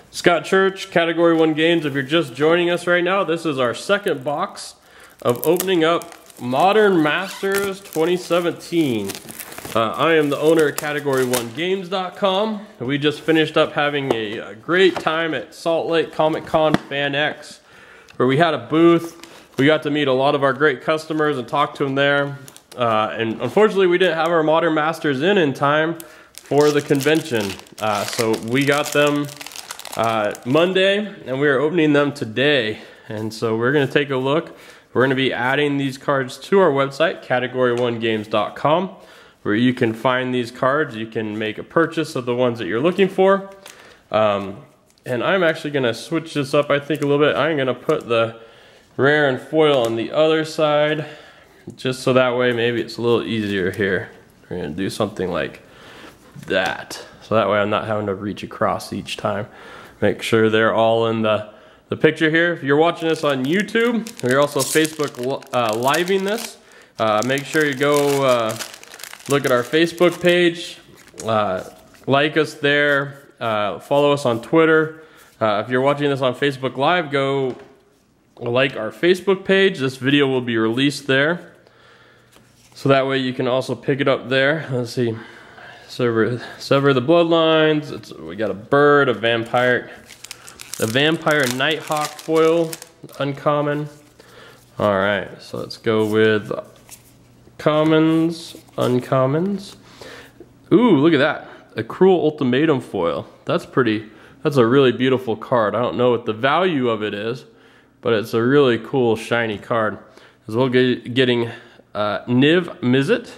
Scott Church, Category 1 Games. If you're just joining us right now, this is our second box of opening up Modern Masters 2017. I am the owner of CategoryOneGames.com. We just finished up having a great time at Salt Lake Comic Con Fan X, where we had a booth. We got to meet a lot of our great customers and talk to them there. And unfortunately, we didn't have our Modern Masters in time for the convention. So we got them Monday, and we are opening them today. And so we're going to take a look. We're going to be adding these cards to our website, CategoryOneGames.com, where you can find these cards. You can make a purchase of the ones that you're looking for. And I'm actually going to switch this up, I think, a little bit. I'm going to put the rare and foil on the other side, just so that way maybe it's a little easier here. We're going to do something like that. So that way I'm not having to reach across each time. Make sure they're all in the picture here. If you're watching this on YouTube, we're also Facebook living this. Make sure you go look at our Facebook page, like us there, follow us on Twitter. If you're watching this on Facebook Live, go like our Facebook page. This video will be released there. So that way you can also pick it up there. Let's see. Sever the bloodlines. We got a bird, a vampire nighthawk foil, uncommon. All right, so let's go with commons, uncommons. Ooh, look at that, a cruel ultimatum foil. That's a really beautiful card. I don't know what the value of it is, but it's a really cool shiny card. As well, getting Niv Mizzet.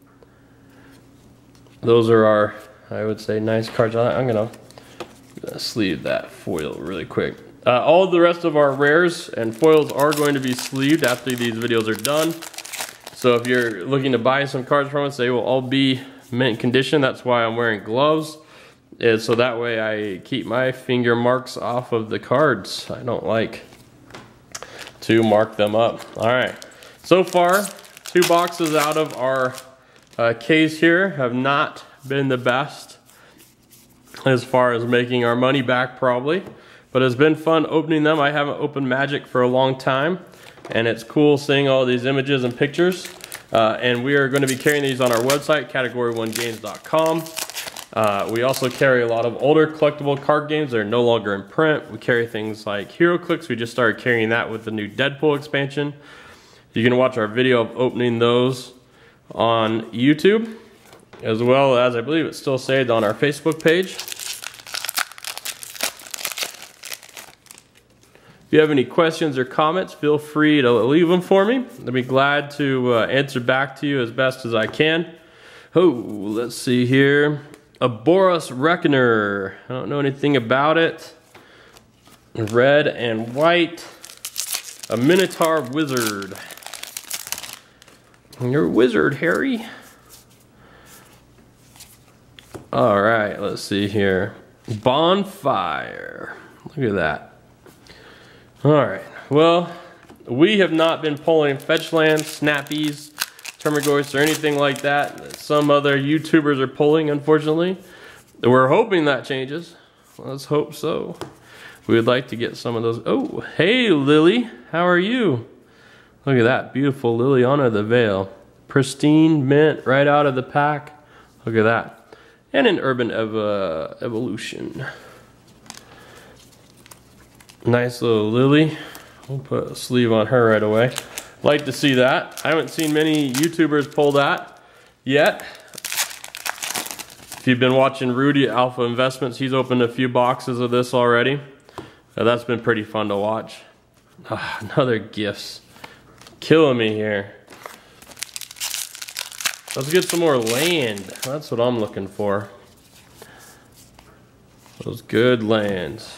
Those are our, I would say, nice cards on it. I'm gonna sleeve that foil really quick. All of the rest of our rares and foils are going to be sleeved after these videos are done. So if you're looking to buy some cards from us, they will all be mint condition. That's why I'm wearing gloves, is so that way I keep my finger marks off of the cards. I don't like to mark them up. All right, so far 2 boxes out of our case here have not been the best as far as making our money back, probably, but it's been fun opening them. I haven't opened Magic for a long time, and it's cool seeing all these images and pictures. And we are going to be carrying these on our website, CategoryOneGames.com. We also carry a lot of older collectible card games that are no longer in print. We carry things like HeroClix. We just started carrying that with the new Deadpool expansion. You can watch our video of opening those on YouTube, as well as, I believe it's still saved on our Facebook page. If you have any questions or comments, feel free to leave them for me. I'll be glad to answer back to you as best as I can. Oh, let's see here. A Boros Reckoner. I don't know anything about it. Red and white. A Minotaur Wizard. You're a wizard, Harry. All right, let's see here. Bonfire. Look at that. All right, well, we have not been pulling fetch lands, snappies, Termagants, or anything like that some other YouTubers are pulling, unfortunately. We're hoping that changes. Let's hope so. We would like to get some of those. Oh, hey, Lily, how are you? Look at that, beautiful Liliana the Veil. Pristine mint right out of the pack. Look at that. And an Urban Evolution. Nice little Lily. We'll put a sleeve on her right away. Like to see that. I haven't seen many YouTubers pull that yet. If you've been watching Rudy at Alpha Investments, he's opened a few boxes of this already. That's been pretty fun to watch. Another gifts. Killing me here. Let's get some more land. That's what I'm looking for. Those good lands.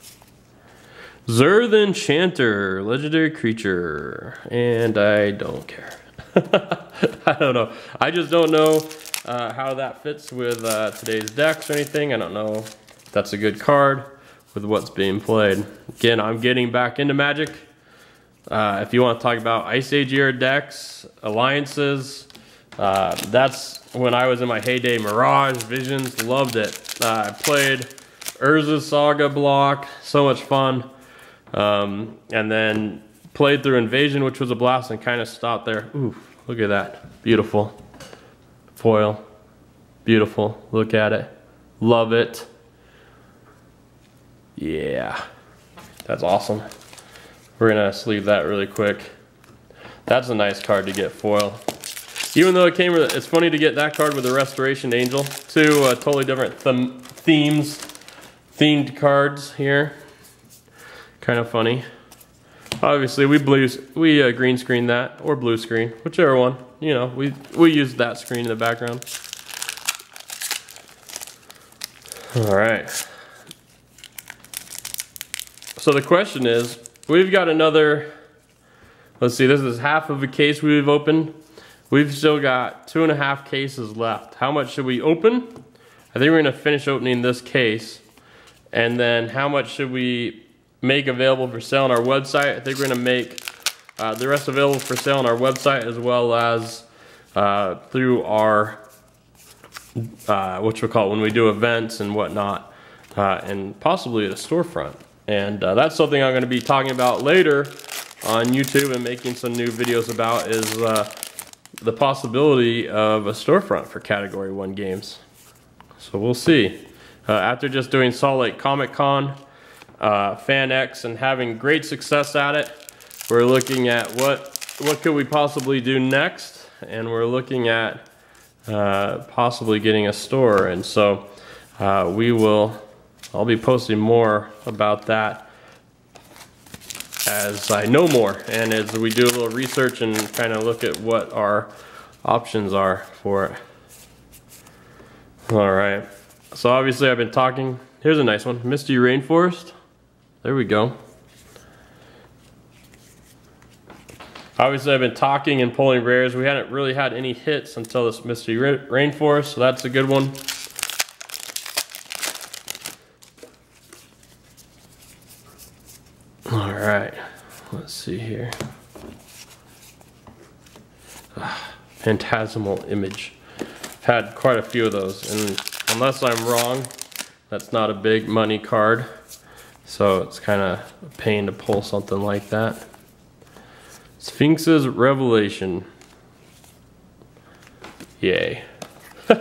Zur the Enchanter, legendary creature. And I don't care. I don't know. I just don't know how that fits with today's decks or anything. I don't know if that's a good card with what's being played. Again, I'm getting back into Magic. If you want to talk about Ice Age era decks, alliances, that's when I was in my heyday. Mirage, Visions, loved it. I played Urza's Saga block, so much fun. And then played through Invasion, which was a blast, and kind of stopped there. Ooh, look at that. Beautiful. Foil. Beautiful. Look at it. Love it. Yeah. That's awesome. We're gonna sleeve that really quick. That's a nice card to get foil. Even though it came with, it's funny to get that card with a Restoration Angel. Two totally different themed cards here. Kind of funny. Obviously, we green screen that, or blue screen, whichever one. You know, we use that screen in the background. All right. So the question is, we've got another, let's see, this is half of a case we've opened. We've still got 2.5 cases left. How much should we open? I think we're gonna finish opening this case. And then how much should we make available for sale on our website? I think we're gonna make the rest available for sale on our website, as well as through our, when we do events and whatnot, and possibly at a storefront. And that's something I'm gonna be talking about later on YouTube and making some new videos about, is the possibility of a storefront for Category 1 games. So we'll see. After just doing Salt Lake Comic Con, Fan X, and having great success at it, we're looking at what could we possibly do next, and we're looking at possibly getting a store. And so I'll be posting more about that as I know more, and as we do a little research and kind of look at what our options are for it. All right, so obviously I've been talking. Here's a nice one, Misty Rainforest. There we go. Obviously I've been talking and pulling rares. We hadn't really had any hits until this Misty Rainforest, so that's a good one. All right, let's see here. Phantasmal Image. Had quite a few of those, and unless I'm wrong, that's not a big money card, so it's kind of a pain to pull something like that. Sphinx's Revelation. Yay. I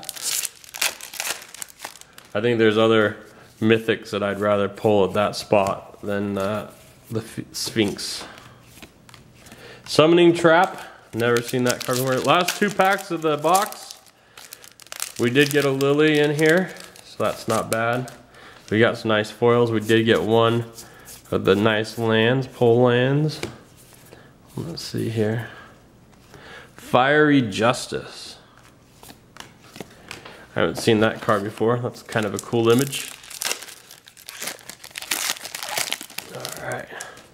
think there's other mythics that I'd rather pull at that spot than the Sphinx. Summoning Trap. Never seen that card before. Last 2 packs of the box, we did get a Lily in here, so that's not bad. We got some nice foils. We did get one of the nice lands, pole lands. Let's see here. Fiery Justice. I haven't seen that card before. That's kind of a cool image. All right.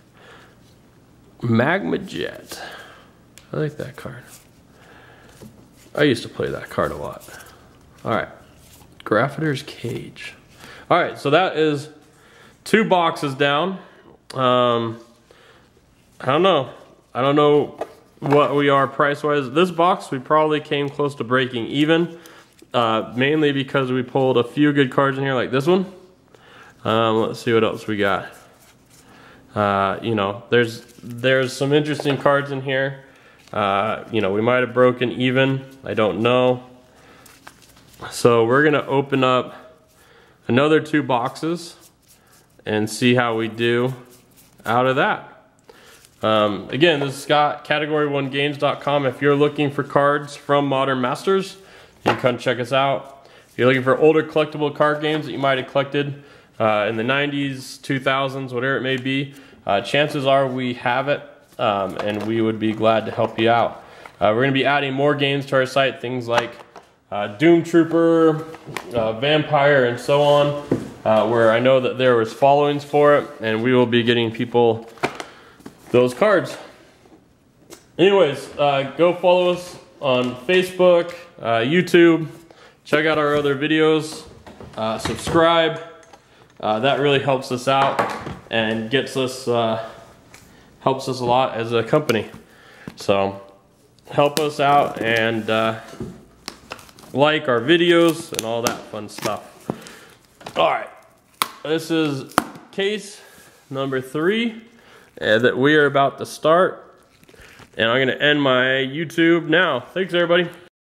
Magma Jet. I like that card. I used to play that card a lot. All right. Graffiter's Cage. All right, so that is 2 boxes down. I don't know. I don't know what we are price-wise. This box, we probably came close to breaking even, mainly because we pulled a few good cards in here, like this one. Let's see what else we got. You know, there's some interesting cards in here. You know, we might have broken even. I don't know. So we're gonna open up another 2 boxes and see how we do out of that. Again, this is Scott, CategoryOneGames.com. If you're looking for cards from Modern Masters, you can come check us out. If you're looking for older collectible card games that you might have collected in the 90s, 2000s, whatever it may be, chances are we have it, and we would be glad to help you out. We're going to be adding more games to our site, things like Doom Trooper, Vampire, and so on, where I know that there was followings for it, and we will be getting people those cards. Anyways, go follow us on Facebook, YouTube, check out our other videos, subscribe. That really helps us out and gets us, helps us a lot as a company. So help us out and like our videos and all that fun stuff. All right, this is case number 3 that we are about to start. And I'm going to end my YouTube now. Thanks, everybody.